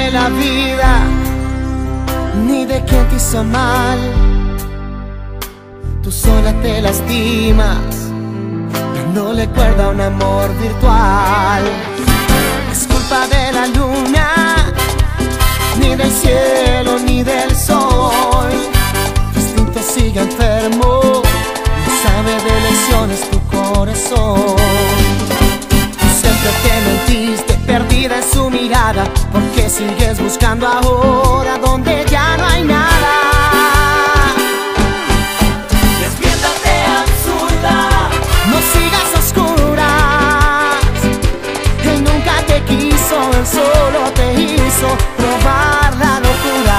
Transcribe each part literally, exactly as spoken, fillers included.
de la vida, ni de quien te hizo mal. Tú sola te lastimas, dándole cuerda a un amor virtual. Es culpa de la luna, ni del cielo, ni del sol. Tu instinto sigue enfermo, no sabe de lecciones tu corazón. Tú siempre te mentiste, perdida en su mirada, porque sigues buscando ahora donde ya no hay nada. Despiértate, absurda, No sigas a oscuras. Él nunca te quiso, él solo te hizo probar la locura.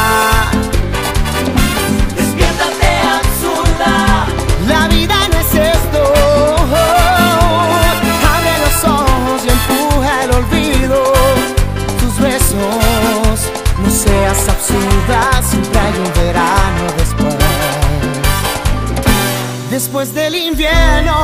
despiértate, absurda, La vida no es esto. Abre los ojos y empuja el olvido. Tus besos, no seas absurda, siempre hay un verano después. Después del invierno,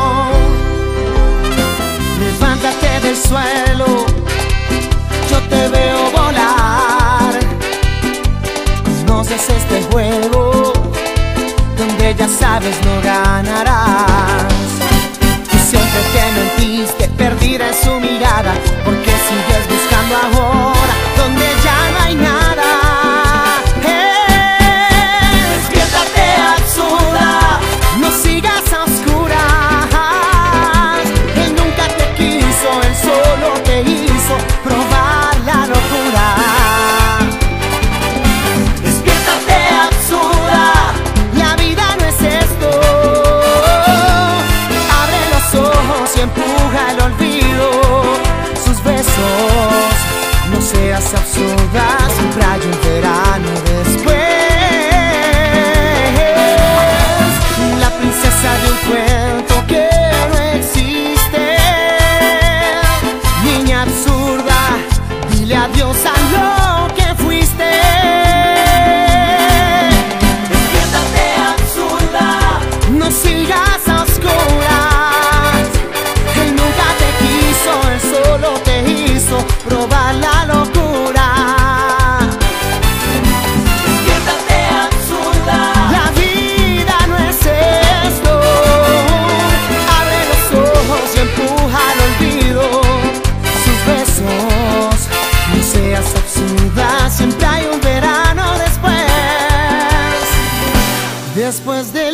levántate del suelo, yo te veo volar. Conoces este juego, donde ya sabes no ganarás. Tú siempre te mentiste, perdida en su mirada, porque sigues buscando ahora donde ya no hay nada. ¡Eh! despiértate, absurda, No sigas a oscuras. Él nunca te quiso, él solo te hizo probar la locura. despiértate, absurda, La vida no es esto. Abre los ojos y empuja el olvido. Sus besos, no seas absurda, siempre hay un verano después. La princesa de un cuento que no existe. Niña absurda, dile adiós a lo que fuiste. despiértate, absurda, No sigas a oscuras. Él nunca te quiso, él solo te hizo probar la locura. despiértate, absurda, La vida no es esto. Abre los ojos y empuja al olvido. Sus besos, no seas absurda, siempre hay un verano después. Después de